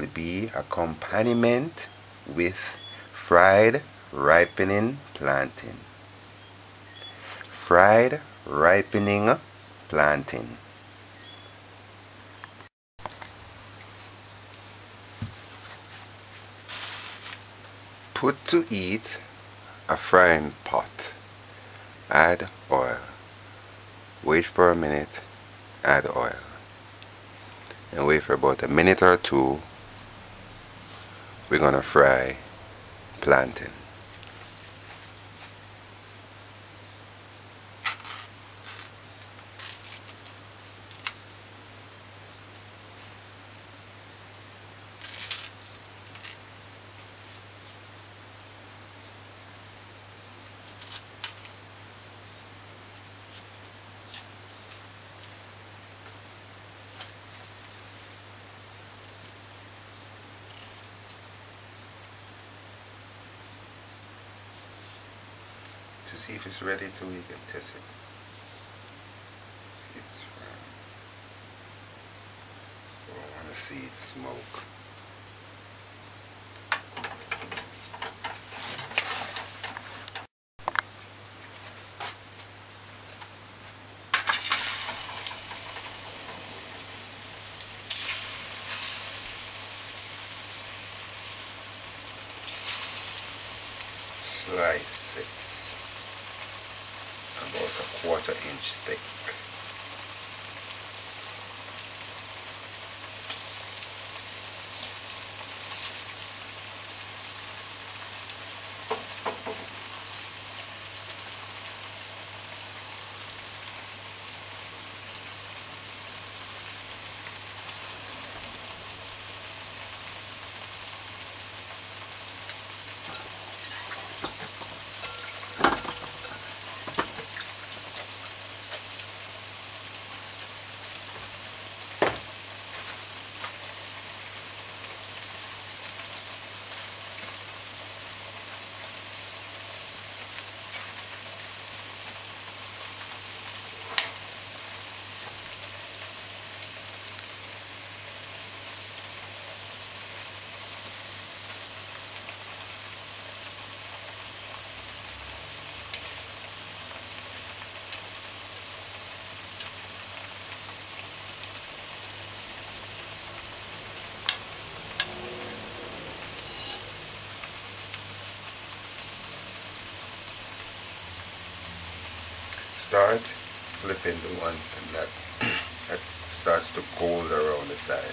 be accompaniment with fried ripening plantain. Fried ripening plantain. Put to eat a frying pot. Add oil. Wait for a minute. Add oil. And wait for about a minute or two. We're gonna fry plantain. To see if it's ready to we can test it. See if it's frying. I want to see it smoke. Slice it about a 1/4 inch thick. Start flipping the one that starts to cold around the side.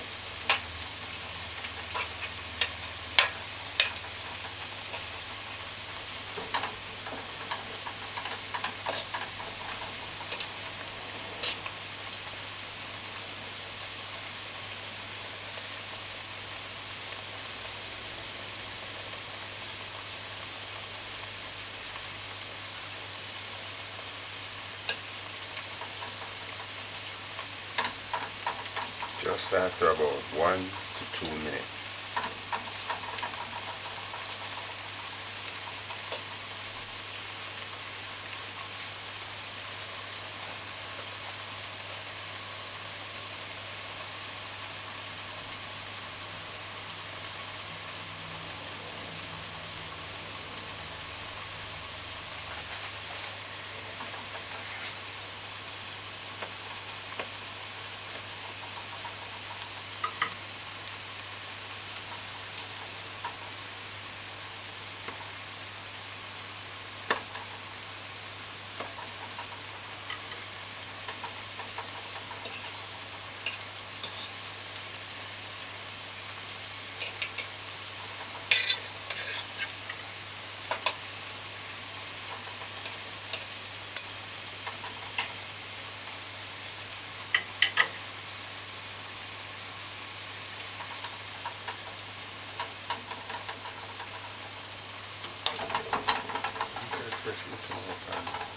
Just after about 1 to 2 minutes. Press it from the pan.